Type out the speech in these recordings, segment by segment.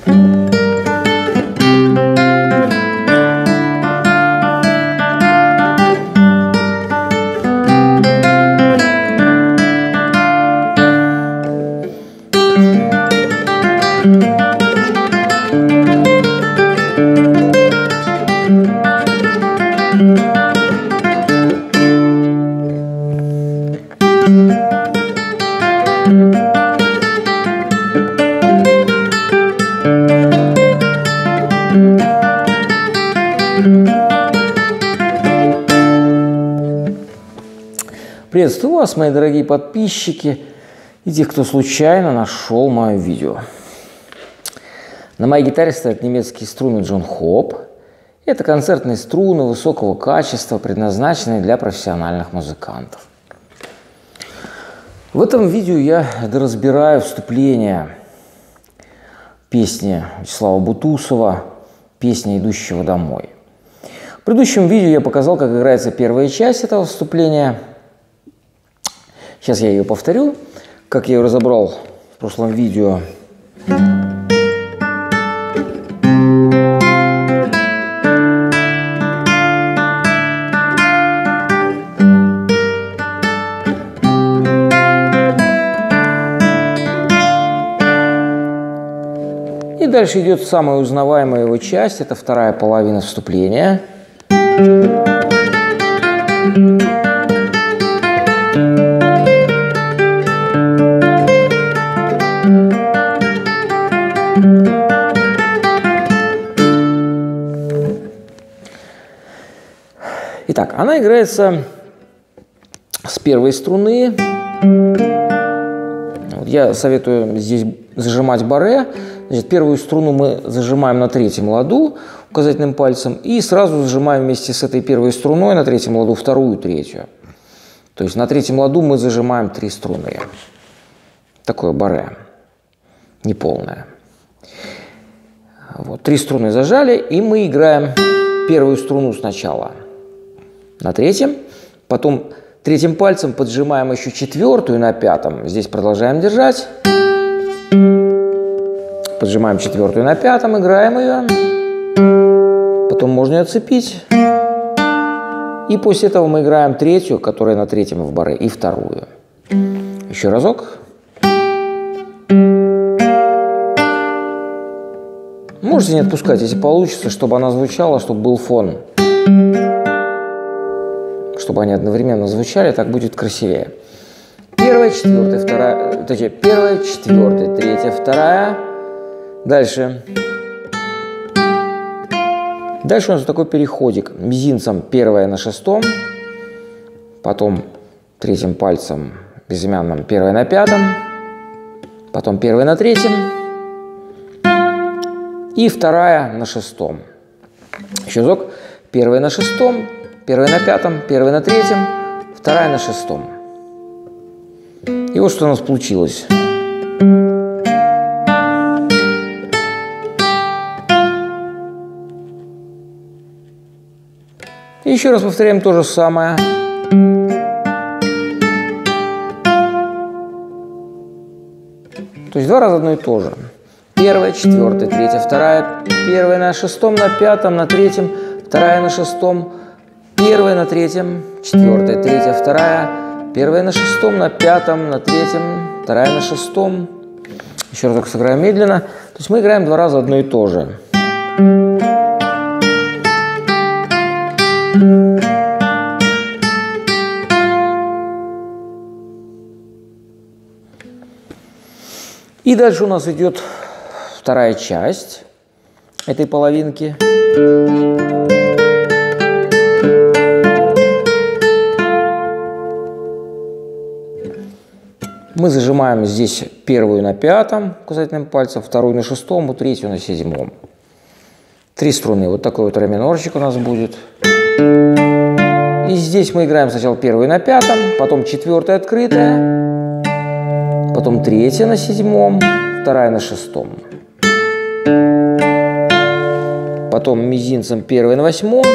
Приветствую вас, мои дорогие подписчики и те, кто случайно нашел мое видео. На моей гитаре стоят немецкие струны Джон Хоп. Это концертные струны высокого качества, предназначенные для профессиональных музыкантов. В этом видео я доразбираю вступление песни Вячеслава Бутусова «Песня идущего домой». В предыдущем видео я показал, как играется первая часть этого вступления. Сейчас я ее повторю, как я ее разобрал в прошлом видео. И дальше идет самая узнаваемая его часть, это вторая половина вступления. Итак, она играется с первой струны. Я советую здесь зажимать барре. Значит, первую струну мы зажимаем на третьем ладу указательным пальцем и сразу зажимаем вместе с этой первой струной на третьем ладу вторую, третью. То есть на третьем ладу мы зажимаем 3 струны. Такое барре, неполное. Вот, 3 струны зажали, и мы играем первую струну сначала на третьем, потом третьим пальцем поджимаем еще четвертую на пятом, здесь продолжаем держать, поджимаем четвертую на пятом, играем ее, потом можно ее отцепить, и после этого мы играем третью, которая на третьем в барре, и вторую. Еще разок. Можете не отпускать, если получится, чтобы она звучала, чтобы был фон. Чтобы они одновременно звучали, так будет красивее. Первая, четвертая, вторая, точнее, первая, четвертая, третья, вторая. Дальше. Дальше у нас такой переходик. Мизинцем первая на шестом, потом третьим пальцем безымянным первая на пятом, потом первая на третьем и вторая на шестом. Еще разок. Первая на шестом, первая на пятом, первая на третьем, вторая на шестом. И вот что у нас получилось. И еще раз повторяем то же самое. То есть 2 раза одно и то же. Первая, четвертая, третья, вторая, первая на шестом, на пятом, на третьем, вторая на шестом, первая на третьем, четвертая, третья, вторая, первая на шестом, на пятом, на третьем, вторая на шестом. Еще разок сыграем медленно. То есть мы играем 2 раза одно и то же. И дальше у нас идет вторая часть этой половинки. Мы зажимаем здесь первую на пятом указательным пальцем, вторую на шестом, третью на седьмом. 3 струны. Вот такой вот ре минорчик у нас будет. И здесь мы играем сначала первую на пятом, потом четвертая открытая, потом третья на седьмом, вторая на шестом. Потом мизинцем первая на восьмом,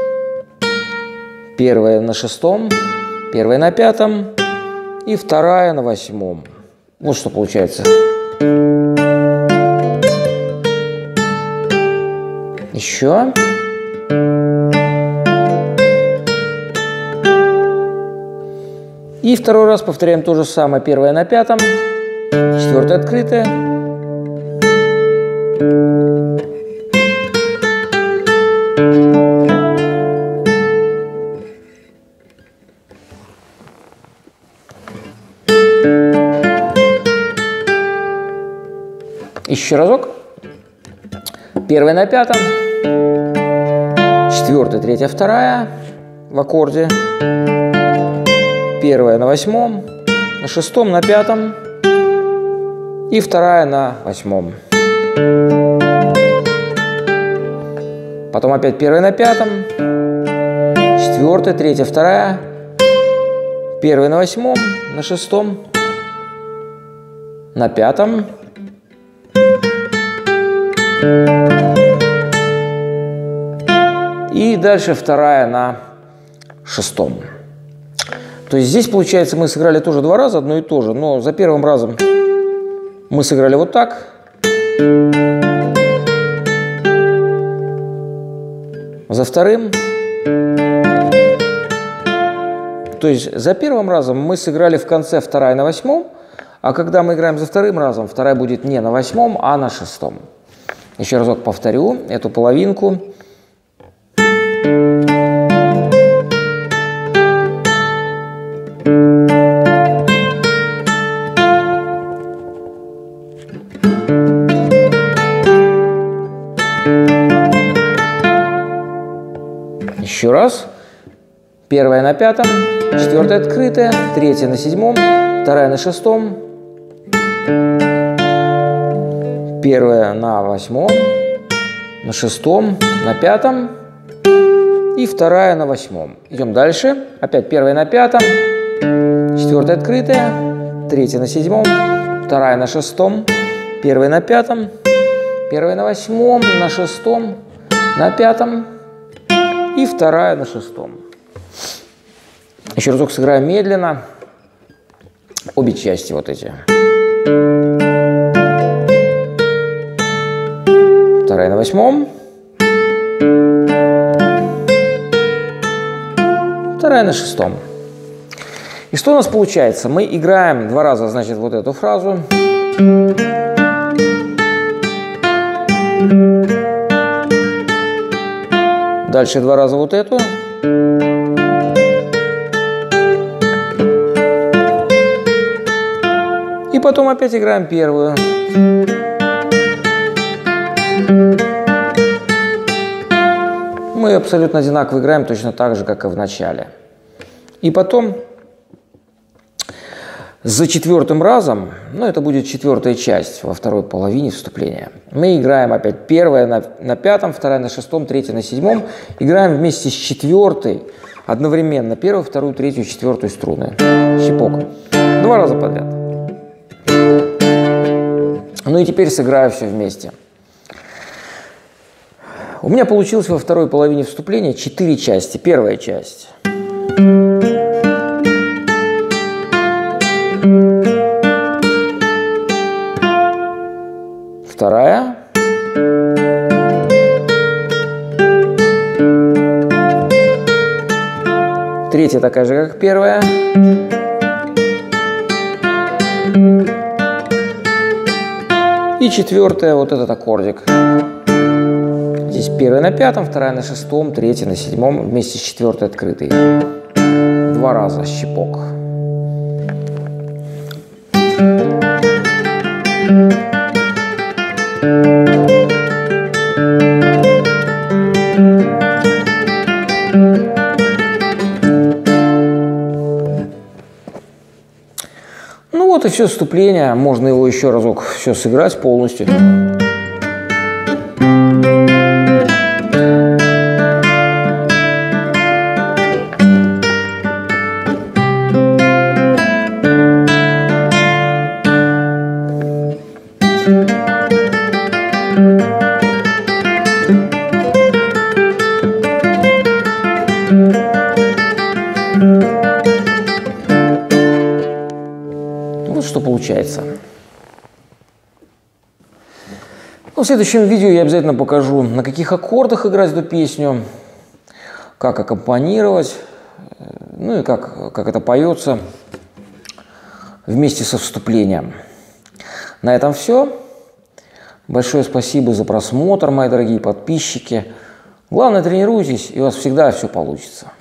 первая на шестом, первая на пятом и вторая на восьмом. Вот что получается. Еще. И второй раз повторяем то же самое. Первое на пятом, четвертое открытое. Еще разок. Первое на пятом, четвертое, третье, вторая в аккорде. Первая на восьмом, на шестом, на пятом и вторая на восьмом. Потом опять первая на пятом, четвертая, третья, вторая, первая на восьмом, на шестом, на пятом. И дальше вторая на шестом. То есть здесь, получается, мы сыграли тоже два раза одно и то же, но за первым разом мы сыграли вот так. За вторым. То есть за первым разом мы сыграли в конце вторая на восьмом, а когда мы играем за вторым разом, вторая будет не на восьмом, а на шестом. Еще разок повторю эту половинку. Еще раз. Первая на пятом, четвертая открытая, третья на седьмом, вторая на шестом, первая на восьмом, на шестом, на пятом и вторая на восьмом. Идем дальше. Опять первая на пятом, четвертая открытая, третья на седьмом, вторая на шестом, первая на пятом, первая на восьмом, на шестом, на пятом и вторая на шестом. Еще разок сыграем медленно. Обе части вот эти. Вторая на восьмом. Вторая на шестом. И что у нас получается? Мы играем два раза, значит, вот эту фразу. Дальше два раза вот эту. И потом опять играем первую. Мы абсолютно одинаково играем, точно так же, как и в начале. И потом за четвертым разом, ну это будет четвертая часть во второй половине вступления, мы играем опять первая на пятом, вторая на шестом, третья на седьмом. Играем вместе с четвертой одновременно первую, вторую, третью, четвертую струны. Щипок. Два раза подряд. Ну и теперь сыграю все вместе. У меня получилось во второй половине вступления 4 части. Первая часть. Вторая. Третья такая же, как первая. И четвертая, вот этот аккордик. Здесь первая на пятом, вторая на шестом, третья на седьмом, вместе с четвертой открытой. Два раза щипок. Ну вот и все вступление. Можно его еще разок все сыграть полностью. Вот что получается. Ну, в следующем видео я обязательно покажу, на каких аккордах играть эту песню, как аккомпанировать, ну и как это поется вместе со вступлением. На этом все. Большое спасибо за просмотр, мои дорогие подписчики. Главное, тренируйтесь, и у вас всегда все получится.